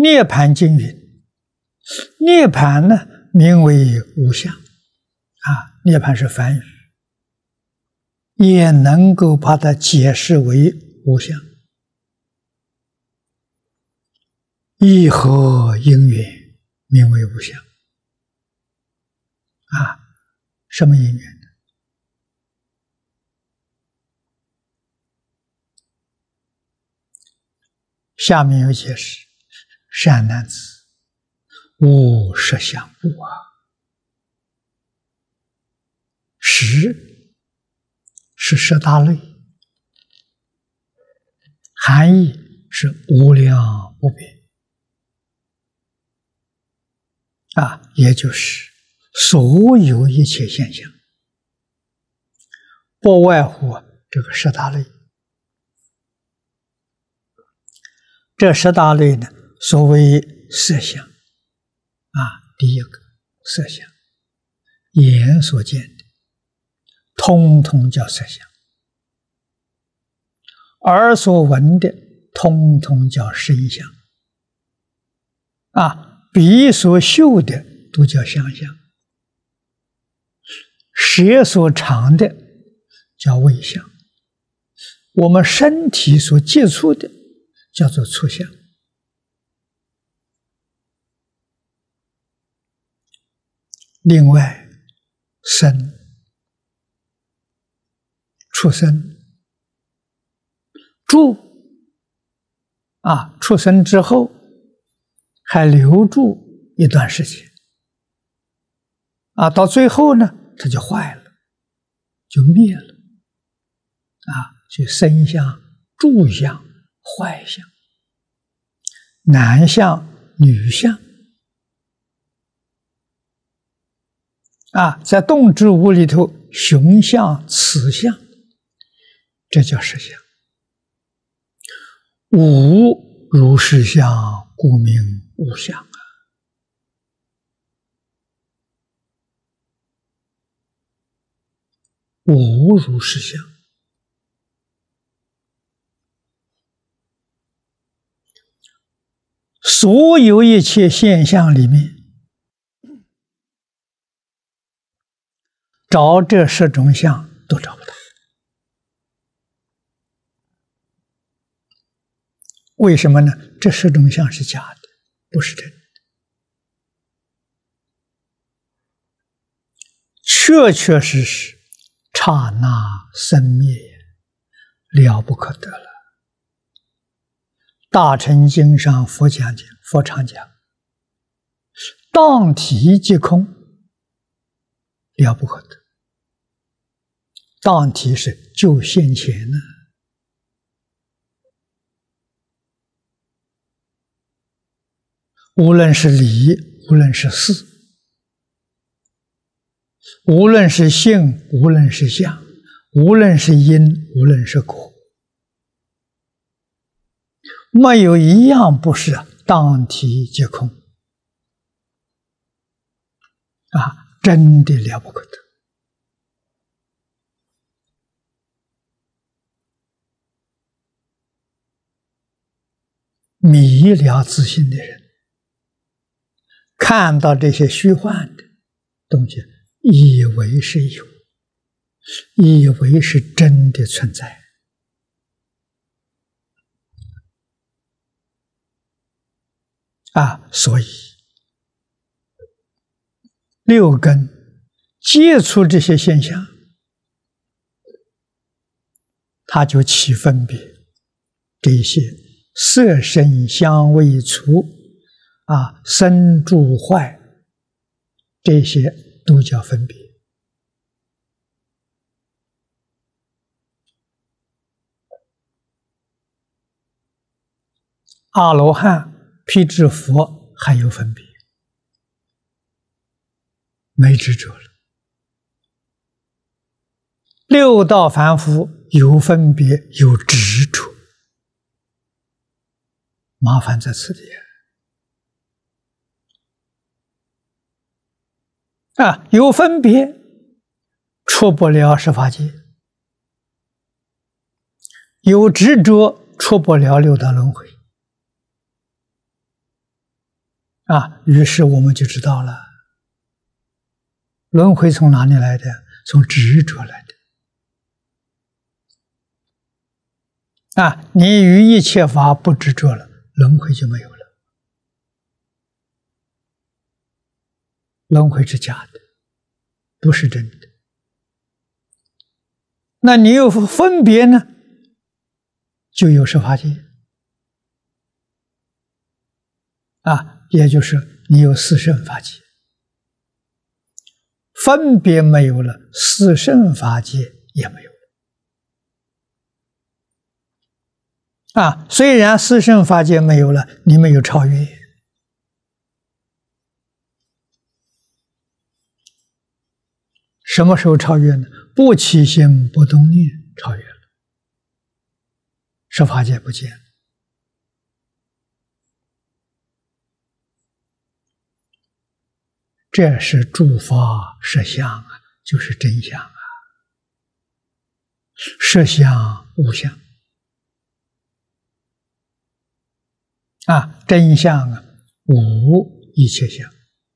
涅盘经云：涅盘呢，名为无相啊，涅盘是梵语，也能够把它解释为无相。一合因缘，名为无相啊，什么因缘呢？下面有解释：善男子，无实相故啊。实是十大类，含义是无量无边啊，也就是所有一切现象，不外乎这个十大类。这十大类呢，所谓色相啊，第一个色相，眼所见的，通通叫色相；耳所闻的，通通叫声相；啊，鼻所嗅的，都叫香相；舌所尝的，叫味相；我们身体所接触的，叫做触相。另外，生、畜生、住啊，出生之后还留住一段时间啊，到最后呢，它就坏了，就灭了啊，就生相、住相、坏相、男相、女相啊，在动植物里头，雄相、雌相，这叫实相。无如是相，故名无相啊。无如是相。所有一切现象里面，找这十种相都找不到。为什么呢？这十种相是假的，不是真的。确确实实，刹那生灭，了不可得了。大乘经上佛常讲，当体即空，了不可得。当体是就现前呢。无论是理，无论是事，无论是性，无论是相，无论是因，无论是果，没有一样不是当体即空啊！真的了不可得。迷了自信的人，看到这些虚幻的东西，以为是有，以为是真的存在啊！所以六根接触这些现象，它就起分别，这些色声香味触啊，生住坏，这些都叫分别。阿罗汉、辟支佛还有分别，没执着了。六道凡夫有分别，有执着，麻烦在此地啊！有分别，出不了十法界；有执着，出不了六道轮回。 于是我们就知道了，轮回从哪里来的？从执着来的。你于一切法不执着了，轮回就没有了。轮回是假的，不是真的。那你有分别呢，就有十法界。也就是你有四圣法界。分别没有了，四圣法界也没有了。虽然四圣法界没有了，你没有超越。什么时候超越呢？不起心不动念，超越了，十法界不见了。这是诸法实相就是真相实相无相真相无一切相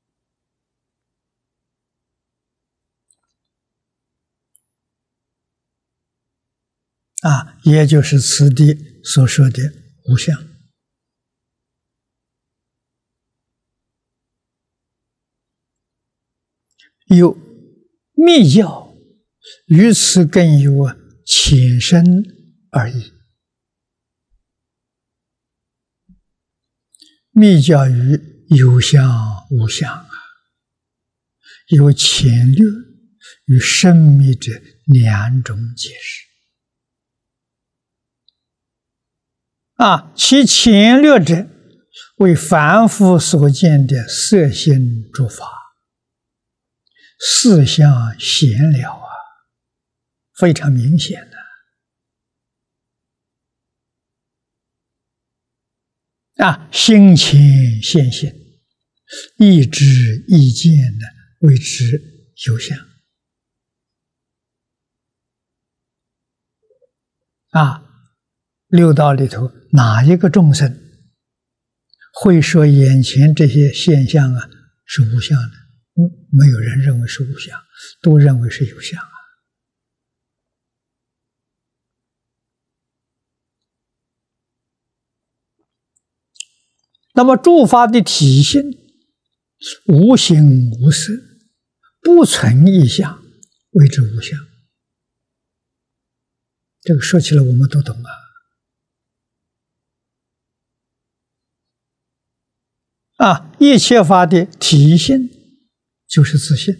也就是此地所说的无相。有密教，于此更有浅深而已。密教于有相无相有浅略与深密者两种解释。其浅略者为凡夫所见的色心诸法。四相显了非常明显心前现性，意知意见谓之有相六道里头哪一个众生会说眼前这些现象是无相的？没有人认为是无相，都认为是有相那么诸法的体性无形无色，不存异相，谓之无相。这个说起来我们都懂一切法的体性就是自性，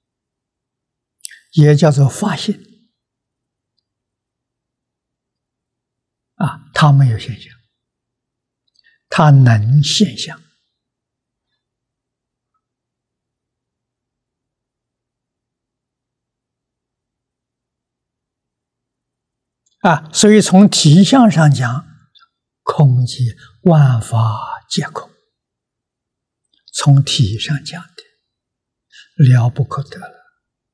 也叫做法性它没有现象，它能现象所以从体相上讲，空即万法皆空，从体上讲的了不可得了。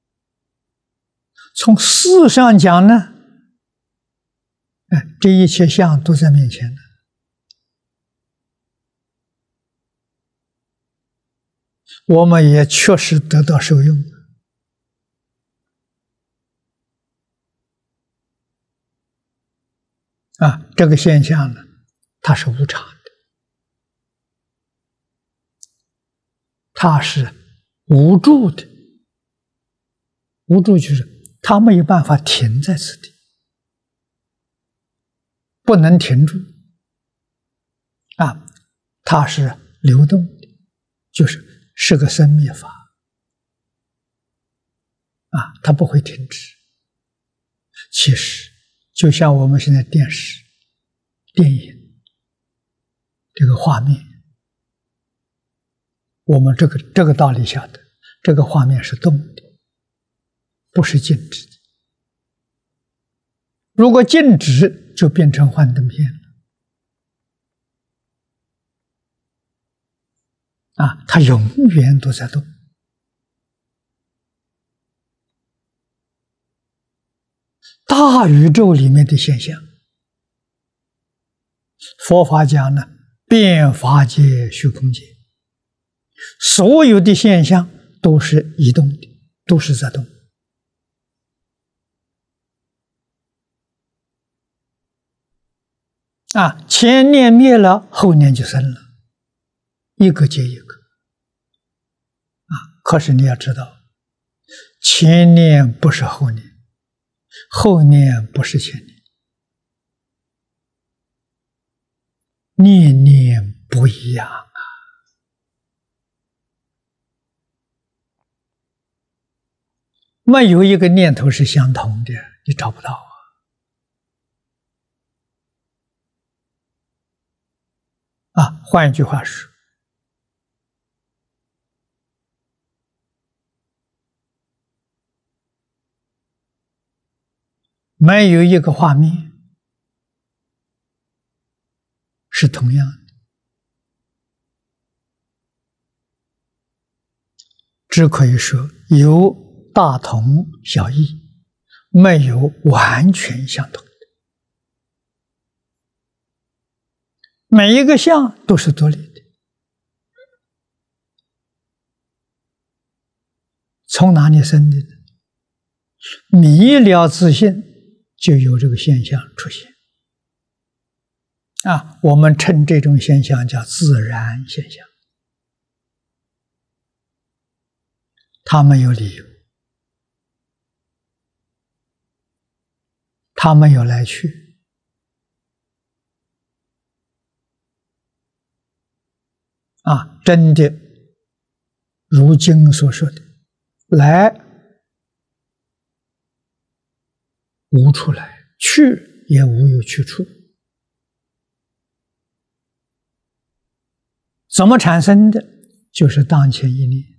从事上讲呢，这一切相都在面前了。我们也确实得到受用这个现象呢，它是无常的，它是无住的。无住就是它没有办法停在此地，不能停住它是流动的，是个生灭法它不会停止。其实就像我们现在电视、电影这个画面，我们这个道理晓得，这个画面是动的，不是静止的。如果静止，就变成幻灯片了它永远都在动。大宇宙里面的现象，佛法讲呢，遍法界虚空界所有的现象都是移动的，都是在动。前念灭了，后念就生了，一个接一个。可是你要知道，前念不是后念，后念不是前念，念念不一样。没有一个念头是相同的，你找不到换一句话说，没有一个画面是同样的，只可以说有大同小异，没有完全相同的。每一个相都是独立的。从哪里生的呢？迷了自性，就有这个现象出现。我们称这种现象叫自然现象，它没有理由，它没有来去，真的如经所说的，来无处来，去也无有去处。怎么产生的？就是当前一念。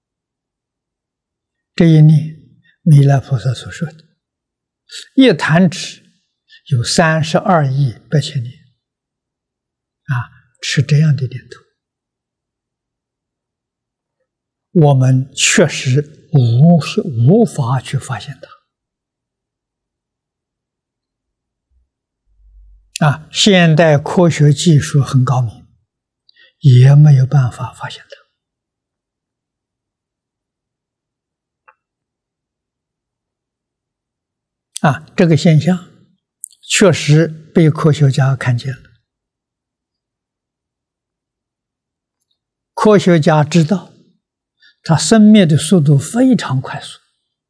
这一念，弥勒菩萨所说的，一弹指有32亿8千年，是这样的念头。我们确实无法去发现它。现代科学技术很高明，也没有办法发现它。这个现象确实被科学家看见了。科学家知道，它生灭的速度非常快速。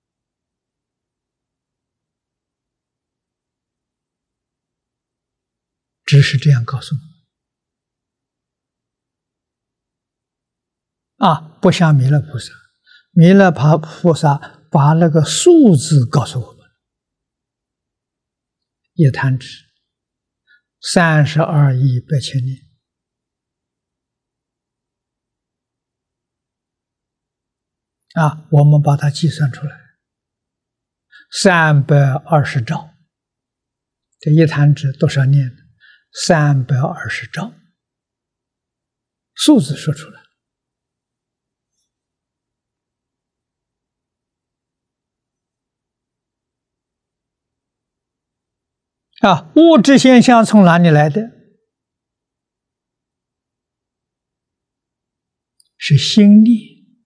只是这样告诉我不像弥勒菩萨，弥勒菩萨把那个数字告诉我们，一弹指32亿8千年。我们把它计算出来，320兆，这一弹指多少念？320兆，数字说出来。物质现象从哪里来的？是心念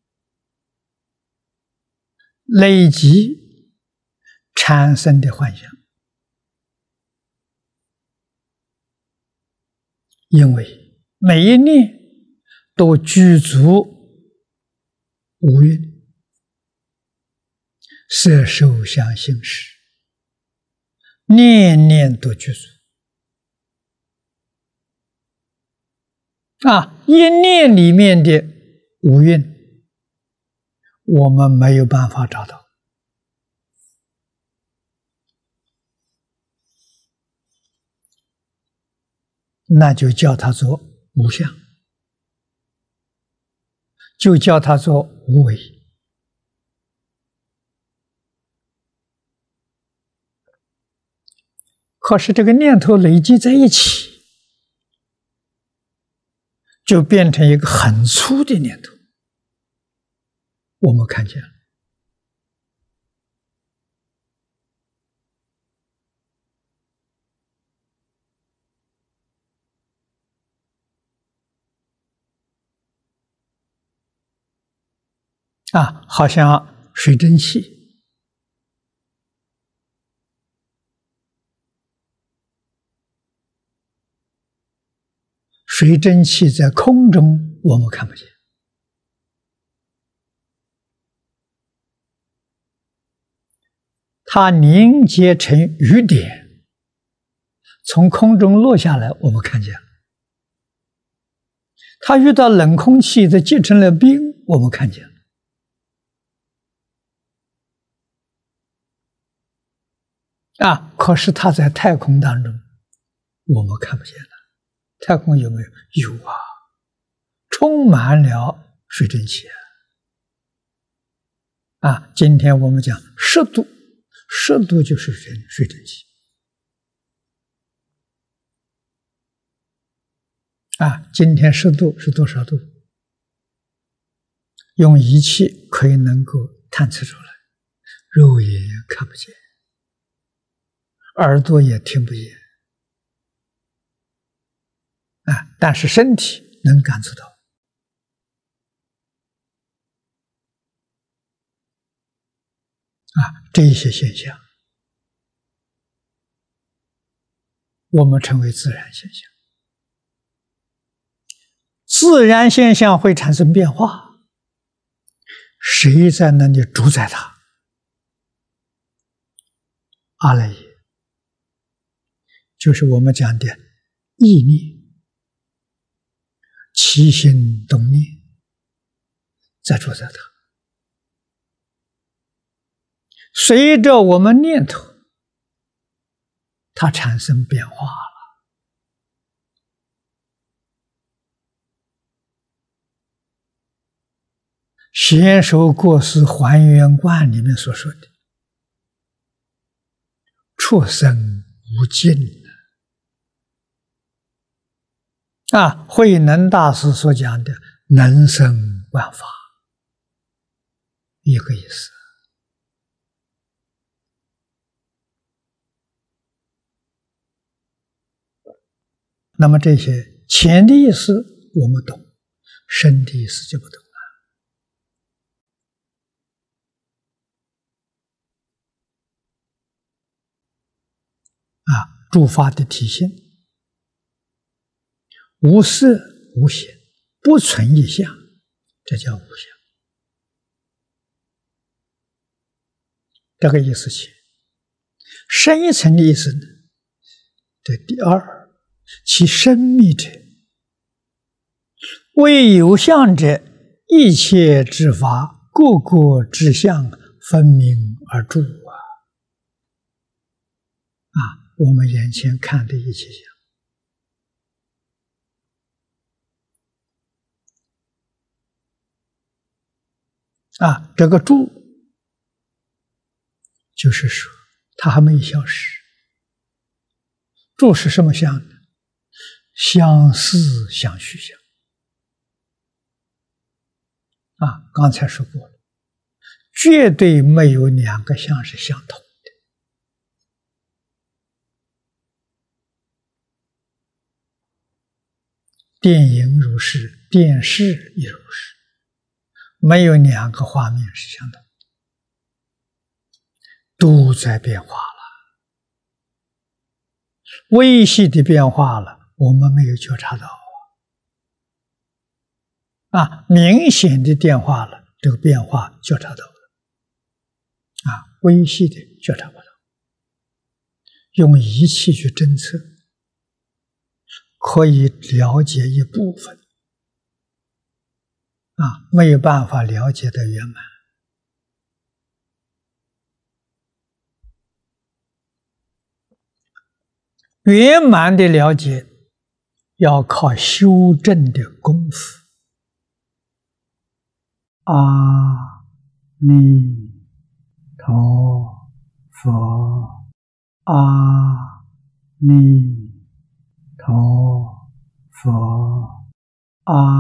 累积产生的幻象。因为每一念都具足五蕴，色受想行识，念念都具足。一念里面的五蕴，我们没有办法找到，那就叫它做无相，就叫它做无为。可是这个念头累积在一起，就变成一个很粗的念头，我们看见了。 好像水蒸气，水蒸气在空中我们看不见，它凝结成雨点，从空中落下来，我们看见了。它遇到冷空气，它结成了冰，我们看见了。可是它在太空当中，我们看不见了。太空有没有？有啊，充满了水蒸气今天我们讲湿度，湿度就是水蒸气今天湿度是多少度？用仪器可以能够探测出来，肉眼看不见，耳朵也听不见但是身体能感受到这一些现象，我们称为自然现象。自然现象会产生变化，谁在那里主宰它？阿赖耶，就是我们讲的意念、起心动念，在主宰它。随着我们念头，它产生变化了。贤首过世还原观里面所说的畜生无尽慧能大师所讲的能生万法，一个意思。那么这些浅的意思我们懂，深的意思就不懂诸法的体现，无色无显，不存一相，这叫无相。这个意思浅。深一层的意思呢？这第二，其深密者，为有相者，一切之法，各个之相，分明而著我们眼前看的一切相这个住就是说它还没有消失。住是什么相呢？相似相续相刚才说过了，绝对没有两个相是相同。电影如是，电视也如是，没有两个画面是相同的，都在变化了。微细的变化了，我们没有觉察到明显的变化了，这个变化觉察到了微细的觉察不到，用仪器去侦测可以了解一部分没有办法了解的圆满。圆满的了解要靠修正的功夫。阿弥陀佛，阿弥陀佛，阿